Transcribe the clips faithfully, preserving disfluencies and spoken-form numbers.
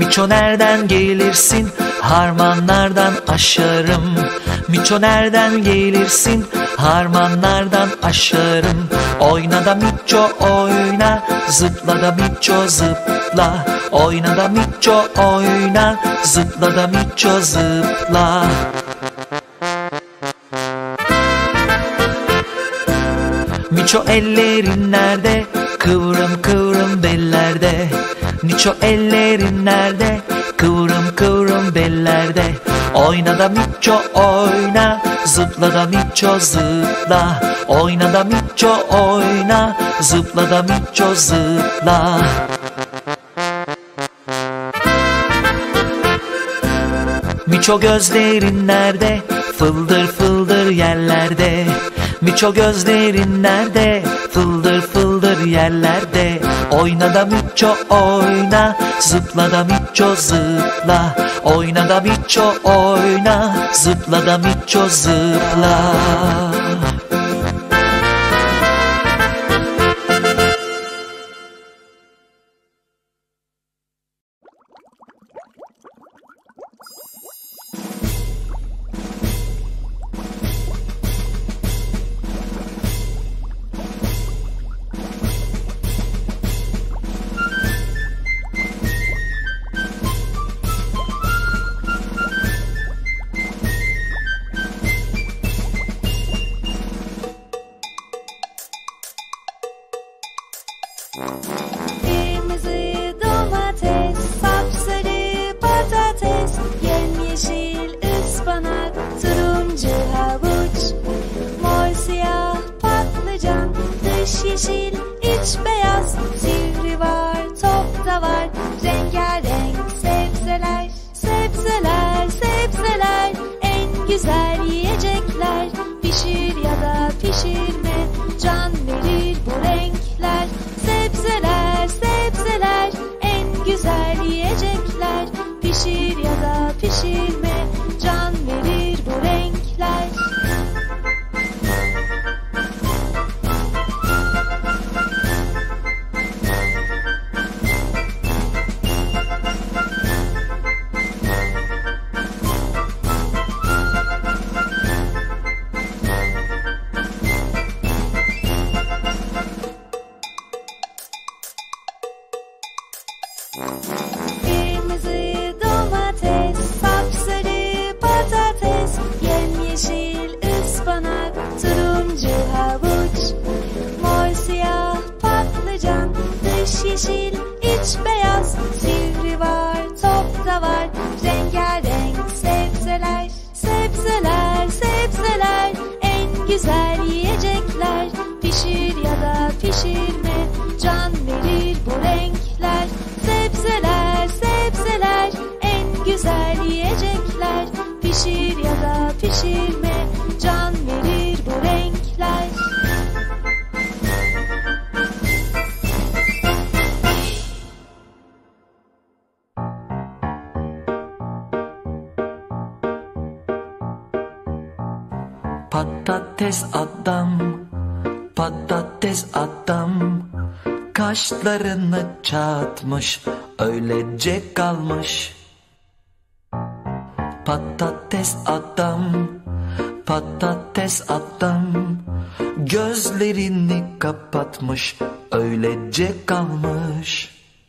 Miço nereden gelirsin? Harmanlardan aşarım. Miço nereden gelirsin? Harmanlardan aşarım. Oyna da Miço oyna, zıpla da Miço zıpla. Oyna da Miço oyna, zıpla da Miço zıpla. Miço ellerin nerede? Kıvrım kıvrım bellerde. Miço ellerin nerede? Kıvrım kıvrım bellerde. Oyna da Miço oyna, zıpla da Miço zıpla. Oyna da Miço oyna, zıpla da Miço zıpla. Miço gözlerin nerede? Fıldır fıldır yerlerde. Miço gözlerin nerede? Fıldır fıldır yerlerde. Oyna da Miço oyna, zıpla da Miço zıpla. Oyna da Miço oyna, zıpla da Miço zıpla. Kırmızı domates, sapsarı patates, yemyeşil ıspanak, turuncu havuç, mor siyah patlıcan, dış yeşil iç beyaz, sivri var top da var, rengarenk sebzeler, sebzeler, sebzeler, en güzel yiyecekler, pişir ya da pişirme, can verir bu renkler. Sebzeler, sebzeler, en güzel yiyecekler. Pişir ya da pişirme, can verir bu renkler. Kırmızı domates, sapsarı patates, yemyeşil ıspanak, turuncu havuç, mor siyah patlıcan, dış yeşil iç beyaz, sivri var top da var, rengarenk sebzeler, sebzeler, sebzeler, en güzel yiyecekler. Pişir ya da pişirme, can verir bu renkler. Sebzeler, sebzeler, en güzel yiyecekler. Pişir ya da pişirme, can verir bu renkler. Patates adam, patates adam, kaşlarını çatmış, öylece kalmış. Patates adam, patates adam, gözlerini kapatmış, öylece kalmış.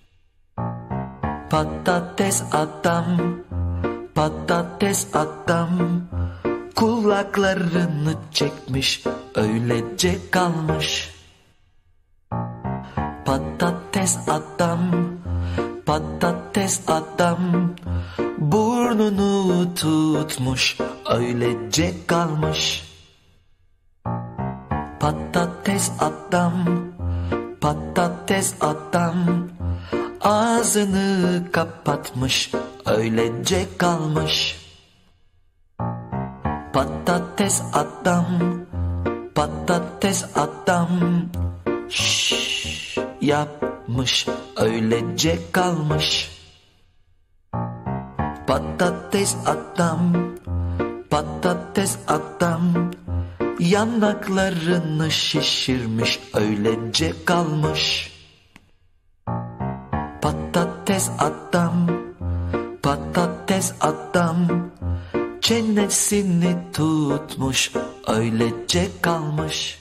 Patates adam, patates adam, kulaklarını çekmiş, öylece kalmış. Patates adam, patates adam, burnunu tutmuş, öylece kalmış. Patates adam, patates adam, ağzını kapatmış, öylece kalmış. Patates adam, patates adam, şşş yapmış, öylece kalmış. Patates adam, patates adam, yanaklarını şişirmiş, öylece kalmış. Patates adam, Patates adam çenesini tutmuş, öylece kalmış.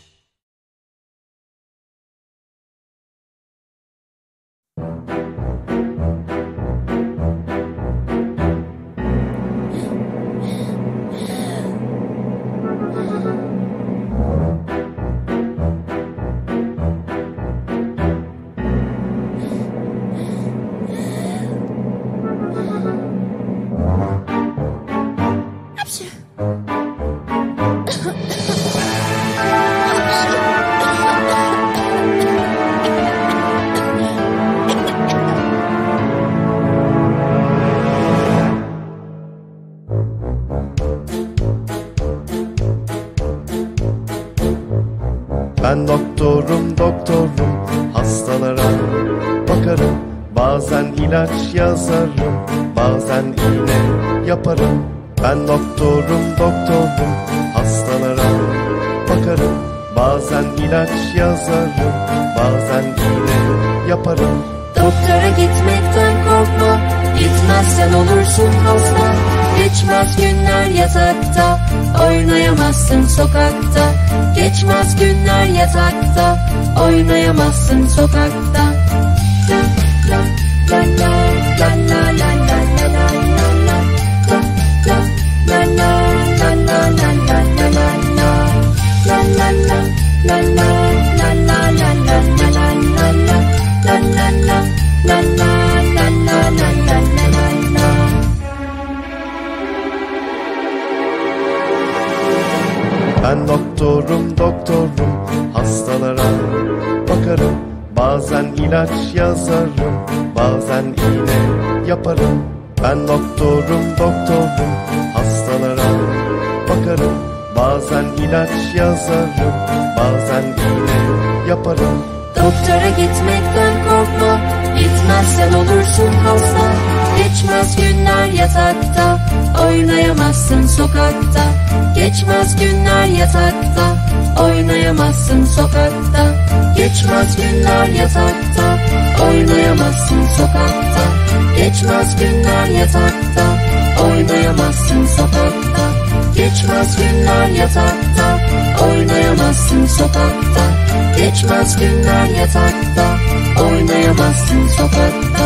Ben doktorum doktorum, hastalara bakarım. Bazen ilaç yazarım, bazen iğne yaparım. Ben doktorum doktorum, hastalara bakarım. Bazen ilaç yazarım, bazen iğne yaparım. Doktora gitmekten korkma, gitmezsen olursun hasta. Geçmez günler yatakta, oynayamazsın sokakta. Geçmez günler yatakta, oynayamazsın sokakta. La la la la la la la la la la la. La la la la la la la la la la. La la la la la la la la la la la la. La la la la la la la la la la. Ben doktorum doktorum, hastalara bakarım. Bazen ilaç yazarım, bazen iğne yaparım. Ben doktorum doktorum, hastalara bakarım. Bazen ilaç yazarım, bazen iğne yaparım. Doktora gitmekten korkma, gitmezsen olursun hasta. Geçmez günler yatakta, oynayamazsın sokakta. Geçmez günler yatakta, oynayamazsın sokakta. Geçmez günler yatakta, oynayamazsın sokakta. Geçmez günler yatakta, oynayamazsın sokakta. Geçmez günler yatakta, oynayamazsın sokakta. Geçmez günler yatakta, oynayamazsın sokakta.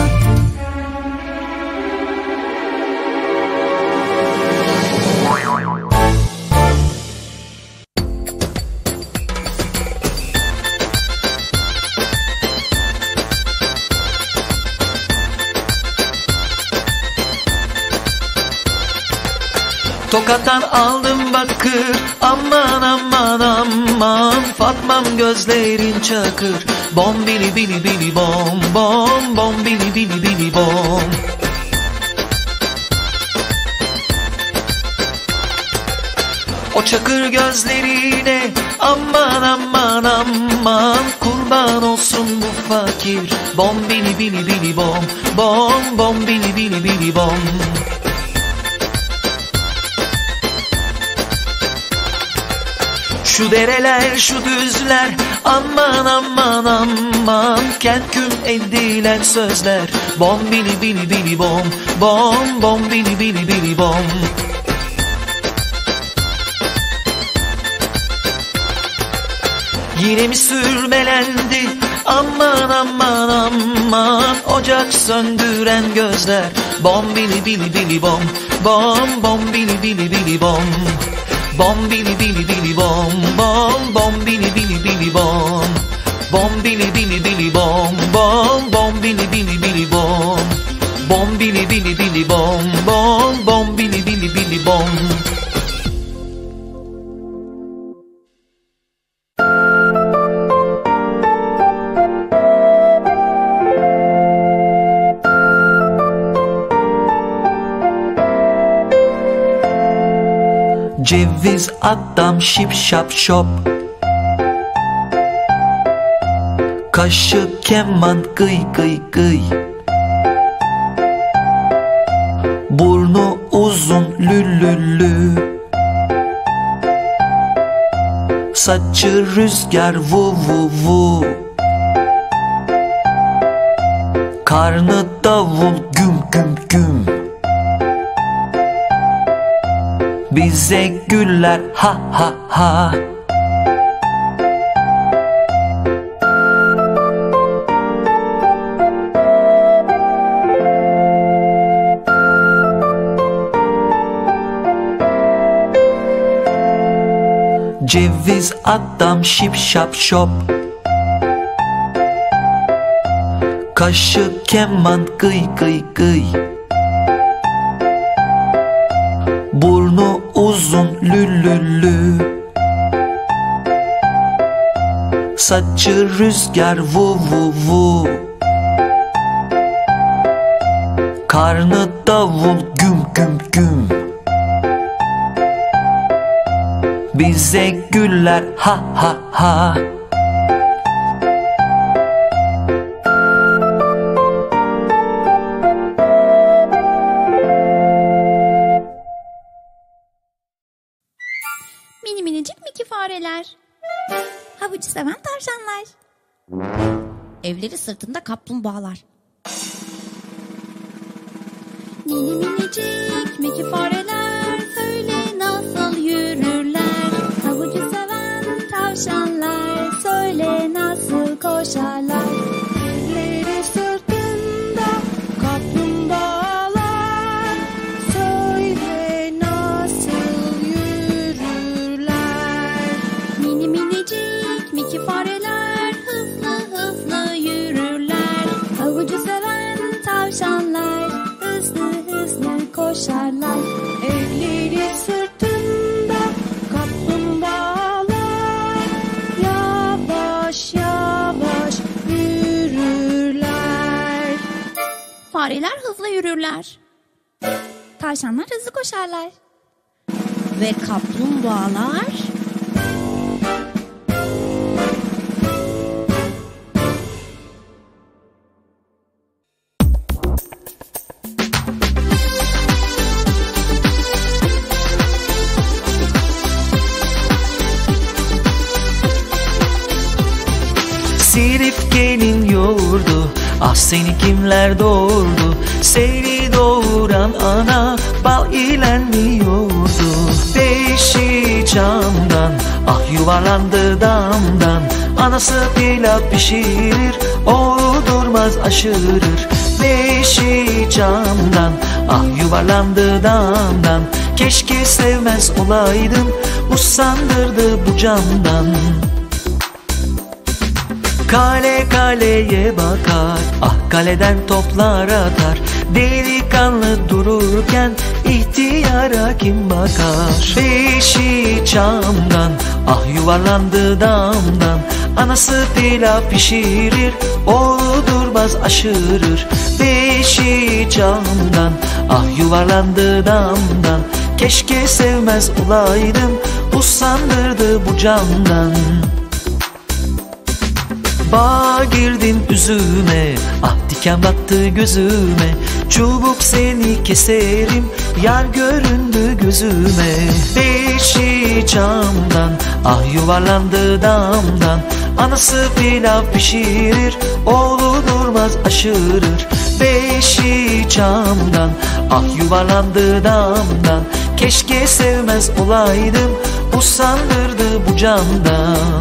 Tokat'tan aldım bakır, aman aman aman. Fatmam gözlerin çakır, bom bili bili bili bom, bom bom bili bili bili bom. O çakır gözlerine aman aman aman. Kurban olsun bu fakir, bom bili bili bili bom, bom bom bili bili bili bom. Şu dereler, şu düzler, aman aman aman. Kelküm edilen sözler, bom bili bili bili bom, bom bom bili bili bili bom. Yine mi sürmelendi, aman aman aman. Ocak söndüren gözler, bom bili bili bili bom, bom bom bili bili bili bom. Bom bili bili bili bom, bom bom bili bili bili bom. Bom bili bili bili bom, bom bom bili bili bili bom. Bom bili bili bili bom, bom bom bili bili bili bom. Ceviz adam şip şap şop, kaşı keman gıy gıy gıy. Burnu uzun lülülü, saçı rüzgar vu vu vu. Karnı davul güm güm güm. bize güller ha ha ha. Ceviz adam şip şap şop, kaşı keman gıy gıy gıy, burnu uzun lülülü, saçı rüzgar vu vu vu, karnı davul güm güm güm, bize güller ha ha ha. Mini minicik Mickey fareler, havucu seven tavşanlar, evleri sırtında kaplumbağalar. Mini minicik Mickey fareler, söyle nasıl yürürler? Havucu seven tavşanlar, söyle nasıl koşarlar? Elleri sırtında kaplumbağalar, söyle nasıl yürürler? Mini minicik Mickey fareler, hızlı hızlı yürürler. Havucu seven tavşanlar, hızlı hızlı koşarlar. Elleri sırtında kaplumbağalar, yavaş yavaş yürürler. Fareler hızlı yürürler, tavşanlar hızlı koşarlar ve kaplumbağalar Silifke'nin yoğurdu, ah seni kimler doğurdu? Seni doğuran ana bal ile mi yoğurdu? Beşi çamdan, ah yuvarlandı damdan. Anası pilav pişirir, oğlu durmaz aşırır. Beşi çamdan, ah yuvarlandı damdan. Keşke sevmez olaydım, usandırdı bu camdan. Kale kaleye bakar, ah kaleden toplar atar. Delikanlı dururken ihtiyara kim bakar? Beşi çamdan, ah yuvarlandı damdan. Anası pilav pişirir, oğlu durmaz aşırır. Beşi çamdan, ah yuvarlandı damdan. Keşke sevmez olaydım, usandırdı bu camdan. Bağa girdin üzüme, ah diken battı gözüme. Çubuk seni keserim, yar göründü gözüme. Beşi çamdan, ah yuvarlandı damdan. Anası pilav pişirir, oğlu durmaz aşırır. Beşi çamdan, ah yuvarlandı damdan. Keşke sevmez olaydım, usandırdı bu camdan.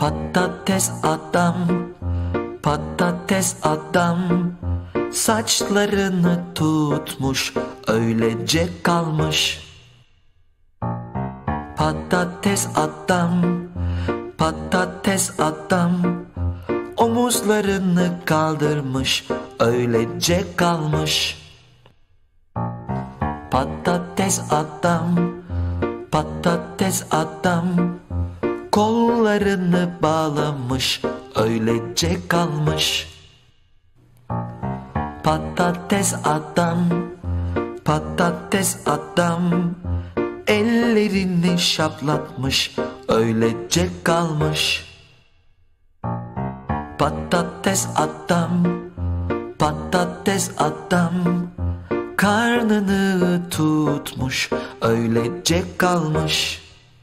Patates adam, patates adam, saçlarını tutmuş, öylece kalmış. Patates adam, patates adam, omuzlarını kaldırmış, öylece kalmış. Patates adam, patates adam, kollarını bağlamış, öylece kalmış. Patates adam, patates adam, ellerini şaplatmış, öylece kalmış. Patates adam, patates adam, karnını tutmuş, öylece kalmış.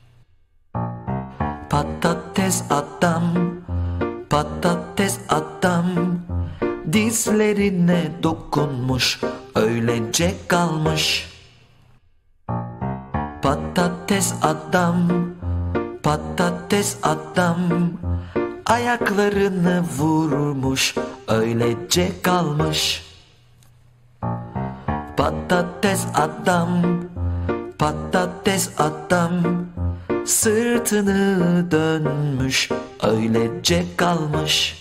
Patates adam, patates adam, dizlerine dokunmuş, öylece kalmış. Patates adam, patates adam, ayaklarını vurmuş, öylece kalmış. Patates adam, patates adam, sırtını dönmüş, öylece kalmış.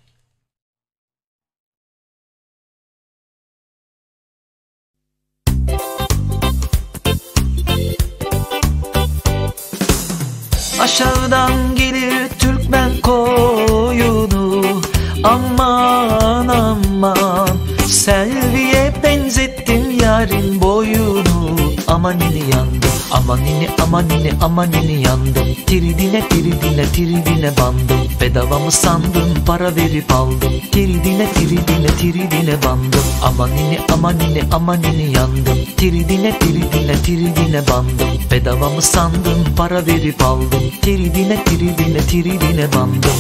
Aşağıdan gelir Türkmen koyunu, aman aman, Selvi'ye benzettim yarın boyunu. Amanini yandım, amanini amanini amanini yandım. Tiridine tiridine tiridine bandım. Bedava mı sandın, para verip aldım. Tiridine tiridine tiridine bandım. Amanini amanini amanini yandım. Tiridine tiridine tiridine bandım. Bedava mı sandın, para verip aldım. Tiridine tiridine tiridine bandım.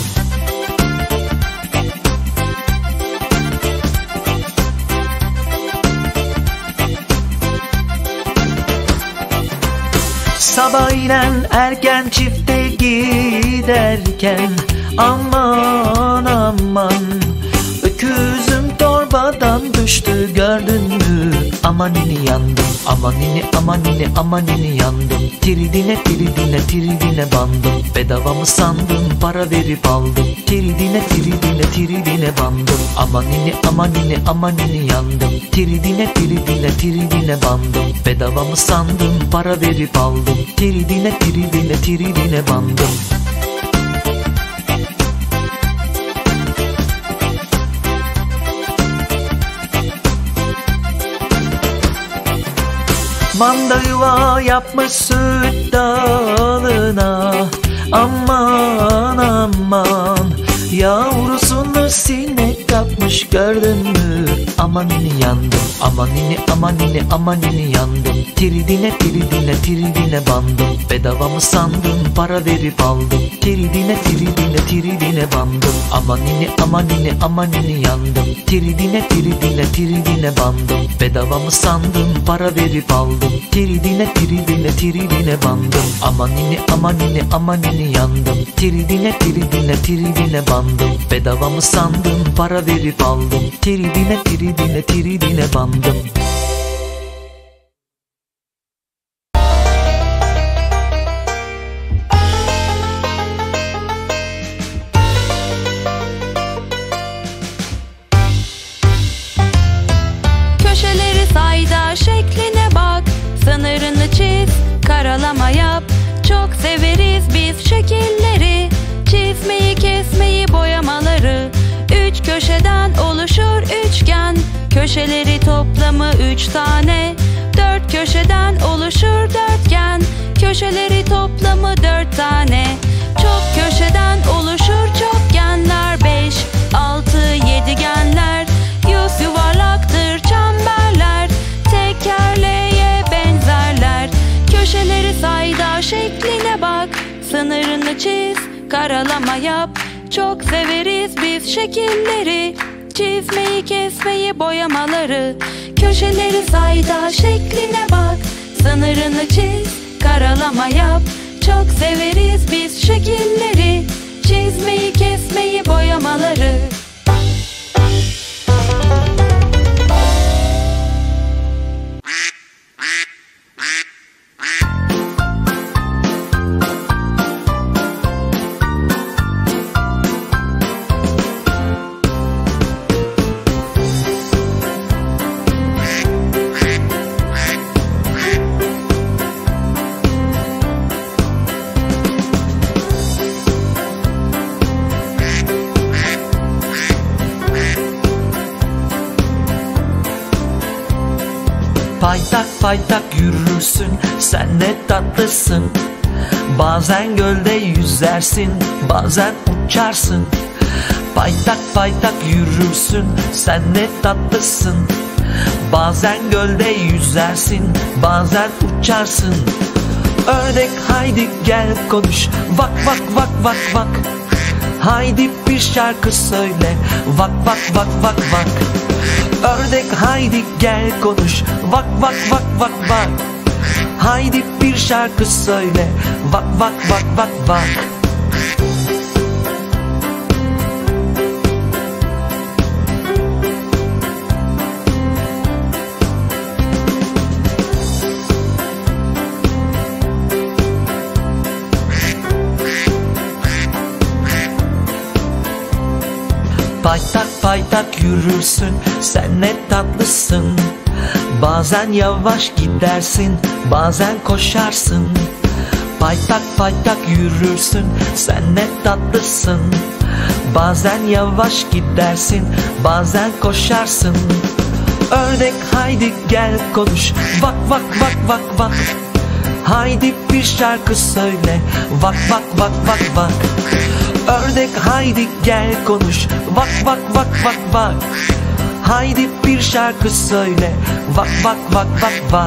Sabahleyin erken çifte giderken, aman aman, öküzüm torbadan düştü, gördün mü? Amanini yandım, amanini amanini amanini yandım. Tiridine tiridine tiridine bandım. Bedava mı sandın, para verip aldım. Tiridine tiridine tiridine bandım. Amanini amanini amanini yandım. Tiridine tiridine tiridine bandım. Bedava mı sandın, para verip aldım. Tiridine tiridine tiridine bandım. Manda yuva yapmış süt dalına, aman aman, yavrusunu sinek kapmış, gördün mü? Amanini yandım, amanini amanini amanini yandım. Tiridine tiridine tiridine bandım. Bedava mı sandın, para verip aldım. Tiridine tiridine tiridine bandım. Amanini amanini amanini yandım. Tiridine tiridine tiridine bandım. Bedava mı sandın, para verip aldım. Tiridine tiridine tiridine bandım. Amanini amanini amanini yandım. Tiridine tiridine tiridine bandım. Bedava mı sandın, para verip aldım. Tiridine tiridine tiridine bandım. Köşeleri sayda şekline bak, sınırını çiz, karalama yap. Çok severiz biz şekilleri, çizmeyi kesmeyi boyamaları. Üç köşeden oluşur üçgen, köşeleri toplamı üç tane. Dört köşeden oluşur dörtgen, köşeleri toplamı dört tane. Çok köşeden oluşur çokgenler, beş, altı, yedigenler. Yüz yuvarlaktır çemberler, tekerleğe benzerler. Köşeleri sayda şekline bak, sınırını çiz, karalama yap. Çok severiz biz şekilleri, çizmeyi kesmeyi boyamaları. Köşeleri sayda şekline bak, sınırını çiz, karalama yap. Çok severiz biz şekilleri, çizmeyi, kesmeyi, boyamaları. Paytak paytak yürürsün, sen ne tatlısın. Bazen gölde yüzersin, bazen uçarsın. Paytak paytak yürürsün, sen ne tatlısın. Bazen gölde yüzersin, bazen uçarsın. Ördek haydi gel konuş, vak vak vak vak vak. Haydi bir şarkı söyle, vak vak vak vak vak. Ördek haydi gel konuş, vak vak vak vak vak. Haydi bir şarkı söyle, vak vak vak vak vak. Paytak paytak yürürsün, sen ne tatlısın. Bazen yavaş gidersin, bazen koşarsın. Paytak paytak yürürsün, sen ne tatlısın. Bazen yavaş gidersin, bazen koşarsın. Ördek haydi gel konuş, vak vak vak vak vak. Haydi bir şarkı söyle, vak vak vak vak vak. Ördek haydi gel konuş, vak vak vak vak vak. Haydi bir şarkı söyle, vak vak vak vak vak.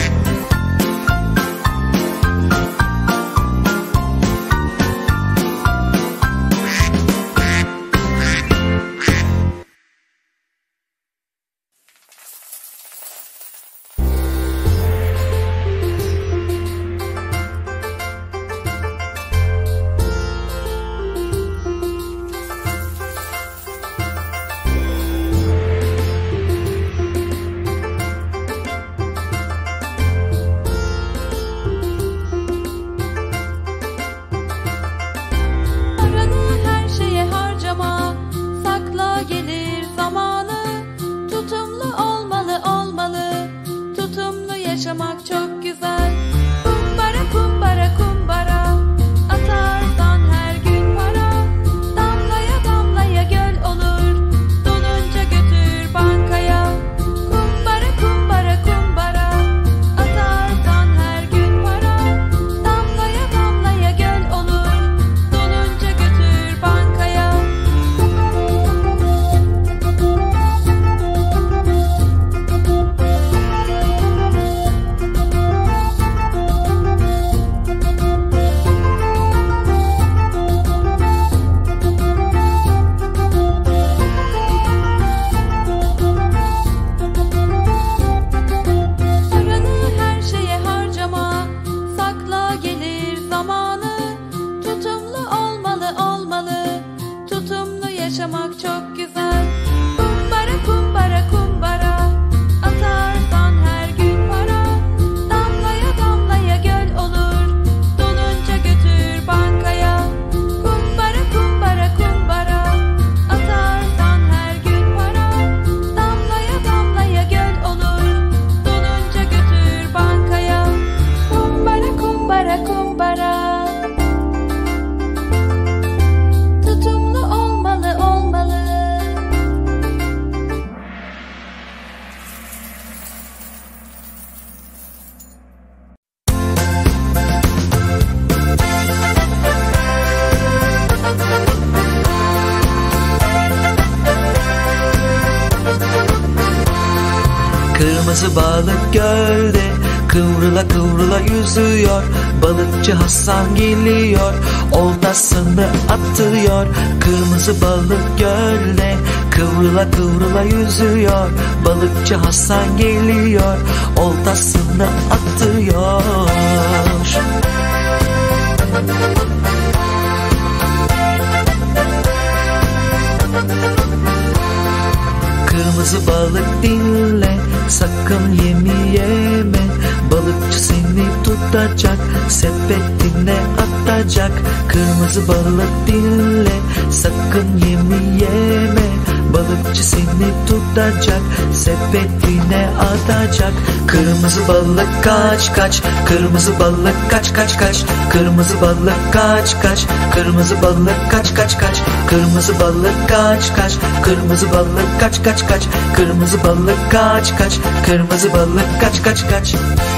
Kırmızı balık gölde kıvrıla kıvrıla yüzüyor. Balıkçı Hasan geliyor, oltasını atıyor. Kırmızı balık gölde kıvrıla kıvrıla yüzüyor. Balıkçı Hasan geliyor, oltasını atıyor. sakın yemi yeme. Balıkçı seni tutacak, sepetine atacak. Kırmızı balık dinle, sakın yemi yeme. Balıkçı seni tutacak, sepetine atacak. Kırmızı balık kaç kaç, kırmızı balık kaç kaç kaç. Kırmızı balık kaç kaç, kırmızı balık kaç kaç kaç. Kırmızı balık kaç kaç, kırmızı balık kaç kaç kaç. Kırmızı balık kaç kaç, kırmızı balık kaç kaç kaç.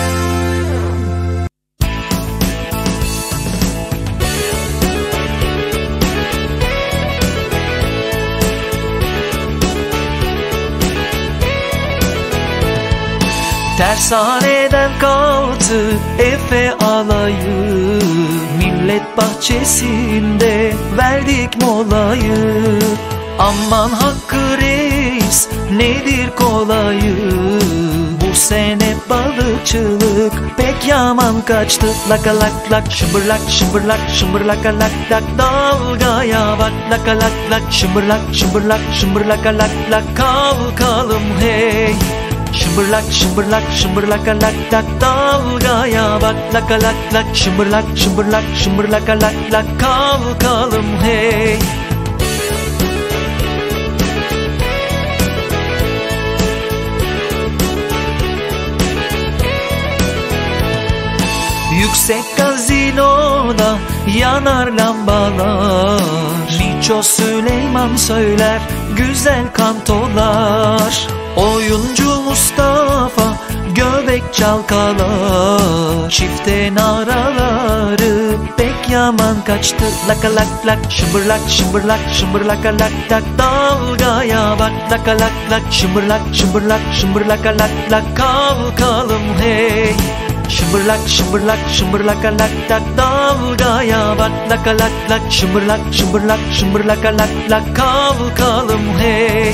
Tersaneden kalktı Efe alayı, millet bahçesinde verdik molayı. Aman Hakkı Reis nedir kolayı, bu sene balıkçılık pek yaman kaçtı. Laka lak lak şımbırlak şımbırlak şımbırlaka lak lak, dalgaya bak. Laka lak lak şımbırlak şımbırlak şımbırlaka lak lak, kalkalım hey. Şımbırlak şımbırlak şımbırlaka lak lak, dalgaya bak. Laka lak lak şımbırlak şımbırlak şımbırlaka lak lak, kalkalım hey. Yüksek gazinoda yanar lambalar, Liço Süleyman söyler güzel kantolar. Oyuncu Mustafa göbek çalkalar, çifte naraları pek yaman kaçtı. Laka lak lak şımbırlak şımbırlak şımbırlaka lak lak, dalgaya bak. Laka lak lak şımbırlak şımbırlak şımbırlaka lak lak, kalkalım hey. Şımbırlak şımbırlak şımbırlaka lak lak, dalgaya bak. Laka lak lak şımbırlak şımbırlak şımbırlaka lak lak, kalkalım hey.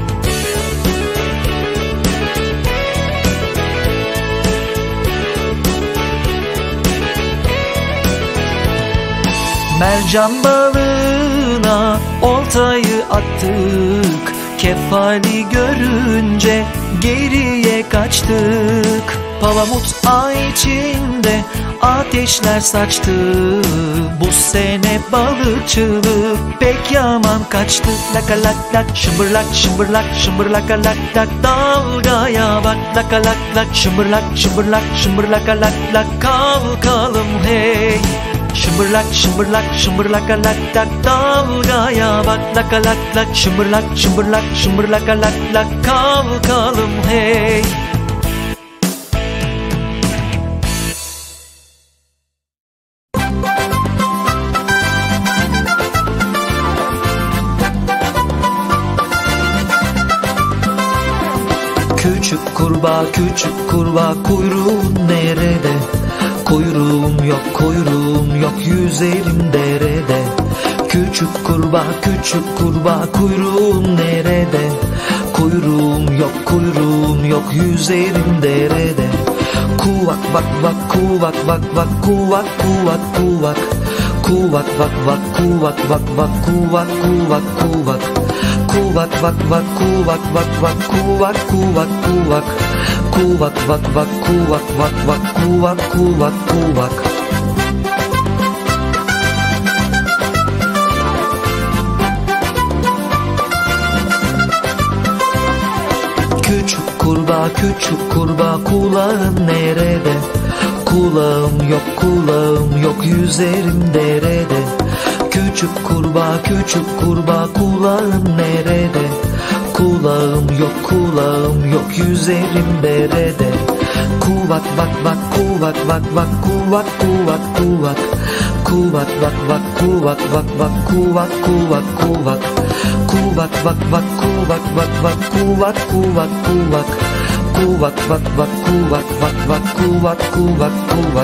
Mercan balığına oltayı attık, kefali görünce geriye kaçtık. Palamut ay içinde ateşler saçtı, bu sene balıkçılık pek yaman kaçtı. Laka lak lak şımbırlak şımbırlak şımbırlaka lak lak, dalgaya bak. Laka lak lak şımbırlak şımbırlak şımbırlaka lak lak, kalkalım hey. Şımbırlak şımbırlak şımbırlaka lak lak, dalgaya bak. Laka lak lak şımbırlak şımbırlak şımbırlaka lak lak, kalkalım hey. Küçük kurbağa küçük kurbağa, kuyruğun nerede? Kuyruğum yok kuyruğum yok, yüzerim derede. Küçük kurbağa küçük kurbağa, kuyruğun nerede? Kuyruğum yok kuyruğum yok, yüzerim derede. Kuvak vak vak kuvak vak vak kuvak kuvak kuvak. Kuvak vak vak kuvak vak vak kuvak kuvak kuvak. Kuvak vak vak kuvak vak vak kuvak kuvak kuvak. Kuvak vak vak kuvak vak vak kuvak kuvak kuvak. Küçük kurbağa küçük kurbağa, kulağın nerede? Kulağım yok kulağım yok, yüzerim derede. Küçük kurbağa küçük kurbağa, kulağın nerede? Kulağım yok kulağım yok, yüzerim derede. Kuvak vak vak kuvak vak vak kuvak kuvak kuvak. Kuvak vak vak kuvak vak vak kuvak kuvak kuvak. Kuvak vak vak kuvak vak vak kuvak kuvak kuvak. Kuvak vak vak kuvak vak vak kuvak kuvak kuvak.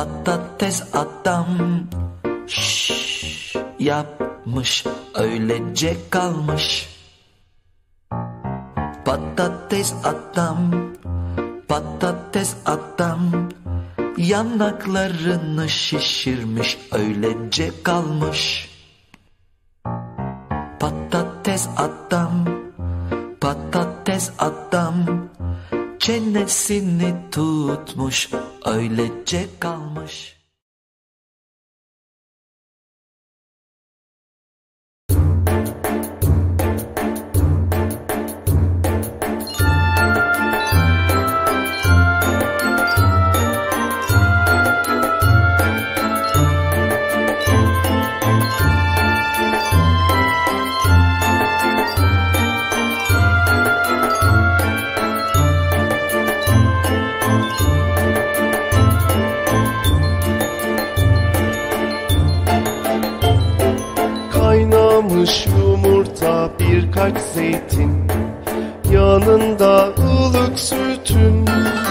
Patates adam şşş yapmış, öylece kalmış. Patates adam, patates adam, yanaklarını şişirmiş, öylece kalmış. Patates adam, patates adam, çenesini tutmuş, öylece kalmış. Kaynamış yumurta, birkaç zeytin, yanında ılık sütün.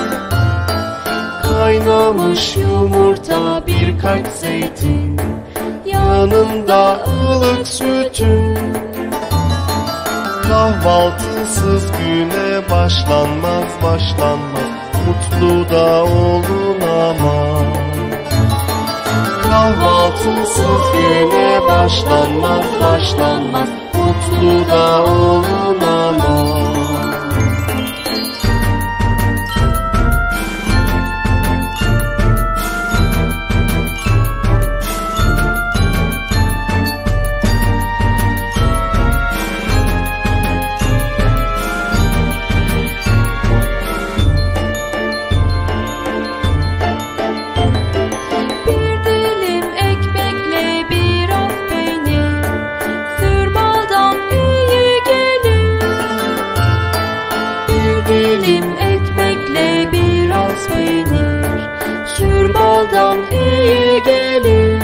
Kaynamış yumurta, birkaç zeytin, yanında ılık sütün. Kahvaltısız güne başlanmaz başlanmaz, mutlu da olunamaz. Kahvaltısız güne başlanmaz başlanmaz, mutlu da olunamaz. iyi gelir.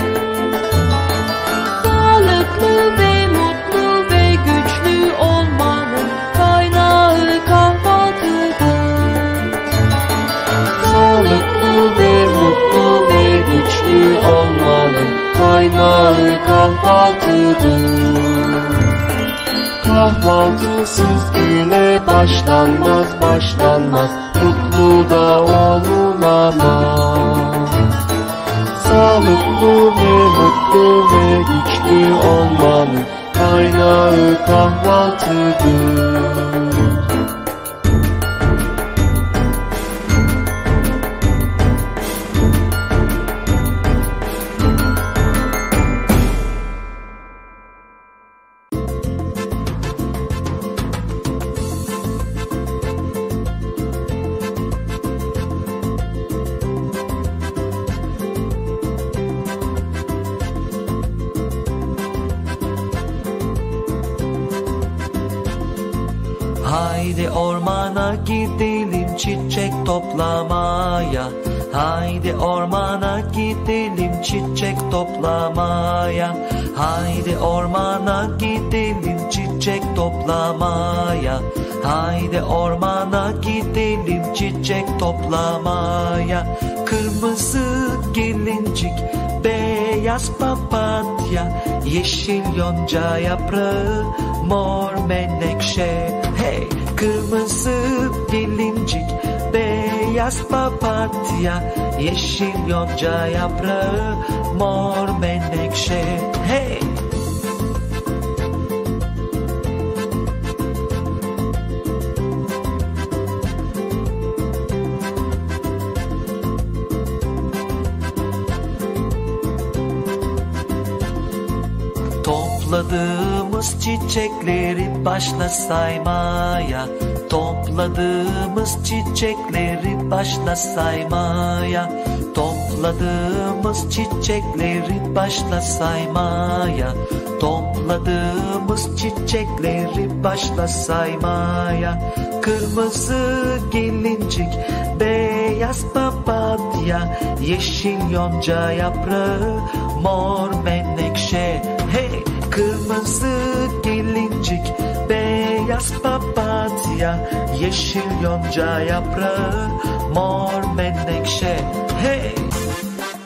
Sağlıklı ve mutlu ve güçlü olmanın kaynağı kahvaltıdır. Sağlıklı ve mutlu ve güçlü olmanın kaynağı kahvaltıdır. Kahvaltısız güne başlanmaz başlanmaz, mutlu da olunamaz. Sağlıklı ve mutlu ve güçlü olmanın kaynağı kahvaltıdır. Haydi ormana gidelim çiçek toplamaya. Haydi ormana gidelim çiçek toplamaya. Haydi ormana gidelim çiçek toplamaya. Haydi ormana gidelim çiçek toplamaya. Kırmızı gelincik, beyaz papatya, yeşil yonca yaprağı, mor menekşe. Hey, kırmızı gelincik, beyaz papatya, yeşil yonca yaprağı, mor menekşe. Hey. Topladığımız çiçekleri başla saymaya. Topladığımız çiçekleri başla saymaya. Topladığımız çiçekleri başla saymaya. Topladığımız çiçekleri başla saymaya. Kırmızı gelincik, beyaz papatya, yeşil yonca yaprağı, mor menekşe. Hey, kırmızı gelincik, beyaz papatya, yeşil yonca yaprağı, mor menekşe. Hey.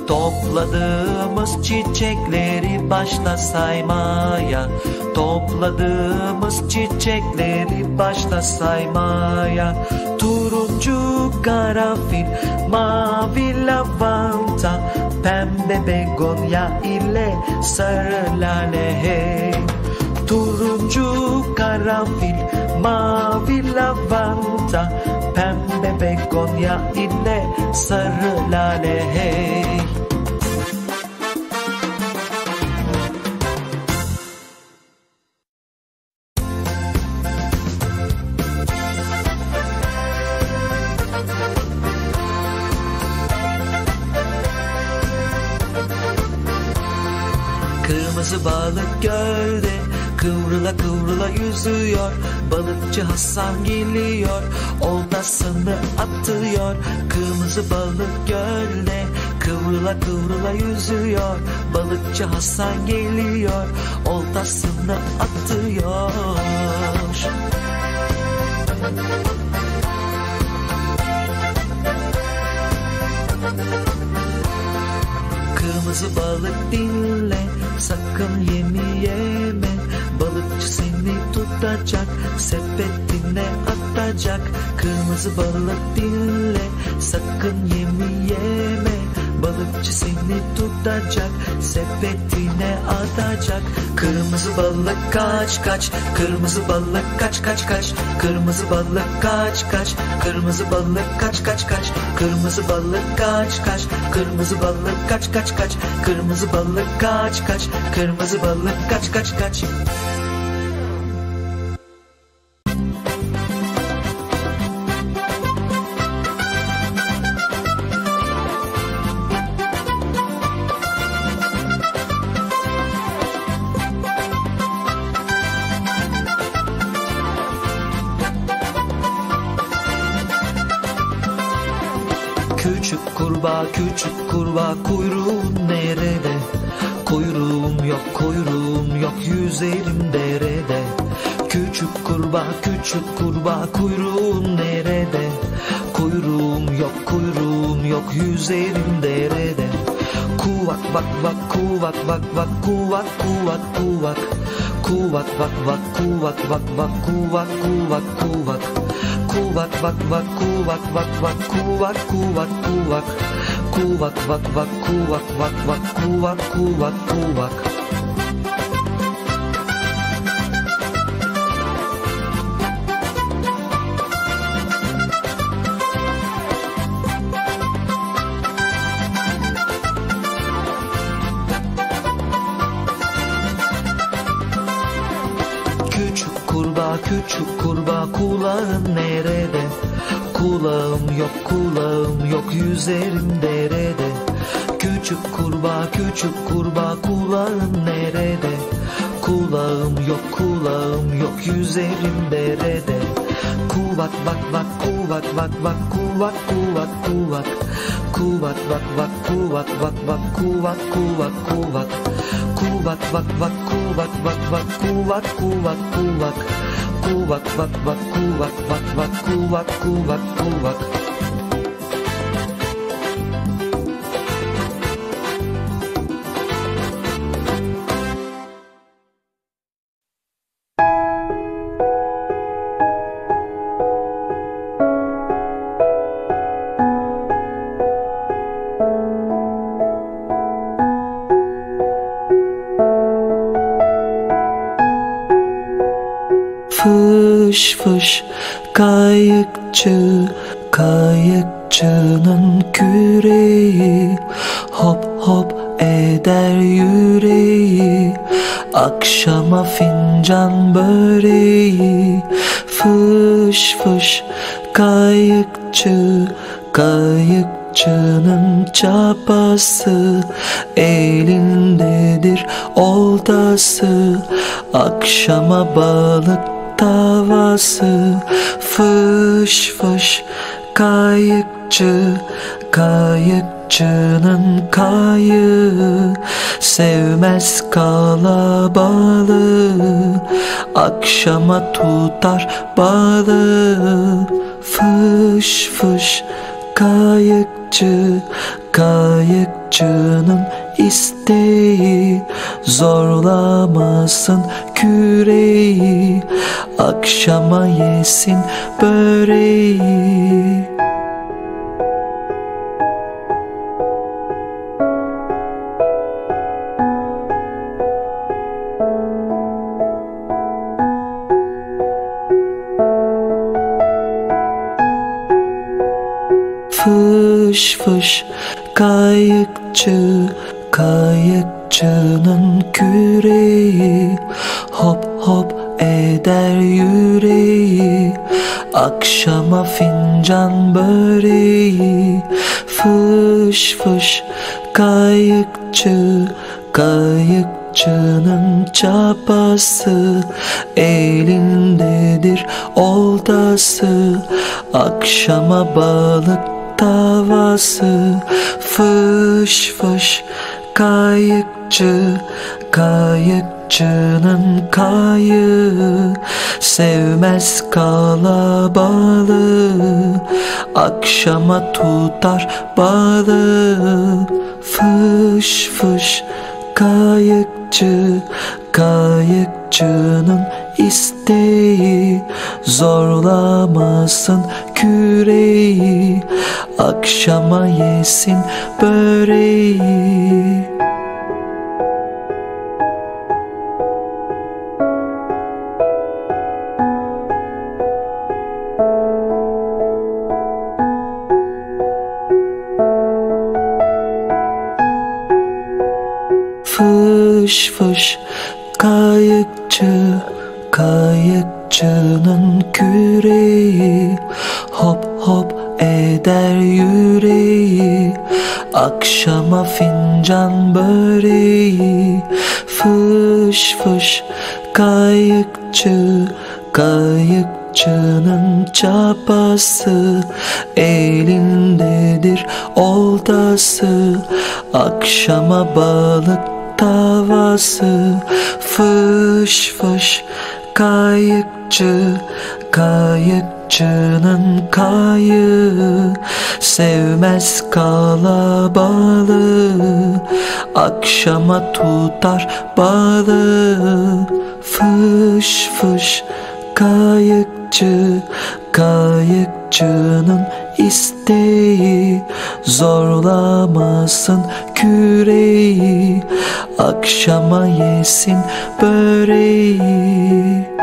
Topladığımız çiçekleri başla saymaya. Topladığımız çiçekleri başla saymaya. Turuncu karanfil, mavi lavanta, pembe begonya ile sarı lale hey. Turuncu karanfil, mavi lavanta, pembe begonya ile sarı lale hey. Kırmızı balık gölde kıvrıla kıvrıla yüzüyor. Balıkçı Hasan geliyor, oltasını atıyor. Kırmızı balık gölde kıvrıla kıvrıla yüzüyor. Balıkçı Hasan geliyor, oltasını atıyor. Kırmızı balık dinle, sakın yemi yeme. Balıkçı seni tutacak, sepetine atacak. Kırmızı balık dinle, sakın yemi yeme. Balıkçı seni tutacak, sepetine atacak. Kırmızı balık kaç kaç, kırmızı balık kaç kaç kaç. Kırmızı balık kaç kaç, kırmızı balık kaç kaç kaç. Kırmızı balık kaç kaç, kırmızı balık kaç kaç kaç. Kırmızı balık kaç kaç, kırmızı balık kaç kaç kaç. Küçük kurbağa, küçük kurbağa, kuyruğun nerede? Kuyruğum yok, kuyruğum yok, yüzerim derede. Küçük kurbağa, küçük kurbağa, kuyruğun nerede? Kuyruğum yok, kuyruğum yok, yüzerim derede. Kuvak vak vak, kuvak vak vak, kuvak kuvak kuvak. Kuvak vak vak, kuvak vak vak, kuvak kuvak kuvak. Kuvak vak vak, kuvak vak vak, kuvak kuvak kuvak. Kuvak vak vak, kuvak vak vak, kuvak kuvak kuvak. Küçük kurbağa, küçük kurbağa, kulağın nerede? Kulağım yok, kulağım yok, yüzerim derede. Küçük kurbağa, küçük kurbağa, kulağın nerede? Kulağım yok, kulağım yok, yüzerim derede. Kuvak vak vak, kuvak vak vak, kuvak kuvak kuvak. Kuvak vak vak, kuvak vak vak, kuvak kuvak kuvak. Kuvak vak vak, kuvak vak vak, kuvak kuvak kuvak. Kuvak vak vak, kuvak vak vak, kuvak kuvak kuvak. Fış fış kayıkçı, kayıkçının küreği hop hop eder yüreği. Akşama fincan böreği. Fış fış kayıkçı, kayıkçının çapası, elindedir oltası. Akşama balık tavası. Fış fış kayıkçı, kayıkçının kayığı sevmez kalabalığı. Akşama tutar balığı. Fış fış Kayıkçı, kayıkçının isteği, zorlamasın küreği, akşama yesin böreği. Fış fış kayıkçı, kayıkçının küreği, hop hop eder yüreği, akşama fincan böreği. Fış fış kayıkçı, kayıkçının çapası, elindedir oltası, akşama balık tavası. Fış fış kayıkçı, kayıkçının kayığı, sevmez kalabalığı, akşama tutar balığı. Fış fış kayıkçı, kayıkçının isteği, zorlamasın küreği, akşama yesin böreği. Fış fış kayıkçı, kayıkçının küreği, hop hop eder yüreği, akşama fincan böreği. Fış fış kayıkçı, kayıkçının çapası, elindedir oltası, akşama balık tavası. Fış fış kayıkçı, kayıkçının kayığı, sevmez kalabalığı, akşama tutar balığı. Fış fış kayıkçı, kayıkçının isteği, zorlamasın küreği, akşama yesin böreği.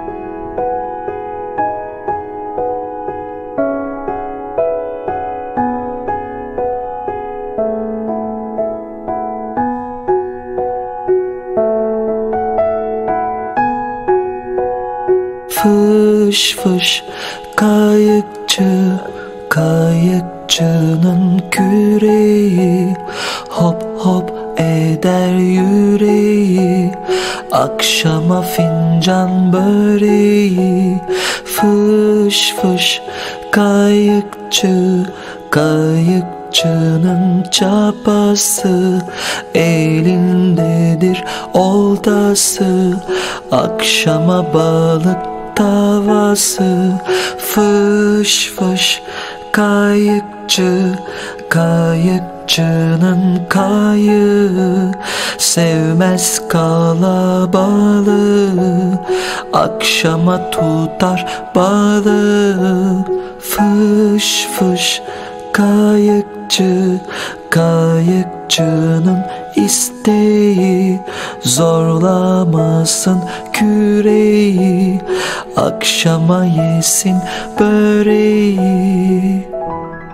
Fış fış kayıkçı, kayıkçının küreği, hop hop eder yüreği, akşama fincan böreği. Fış fış kayıkçı, kayıkçının çapası, elindedir oltası, akşama balık tavası. Fış fış kayıkçı, kayıkçının kayığı, sevmez kalabalığı, akşama tutar balığı. Fış fış kayıkçı, kayıkçının isteği, zorlamasın küreği, akşama yesin böreği.